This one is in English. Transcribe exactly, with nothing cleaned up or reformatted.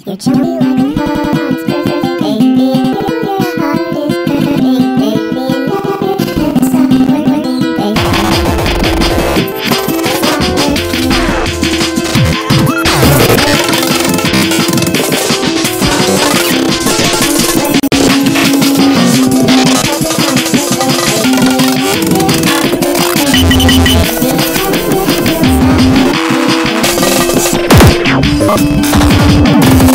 You tell me like a heart's perfect, baby. Your heart is perfect, baby. Love is not working, baby. It's not working, baby.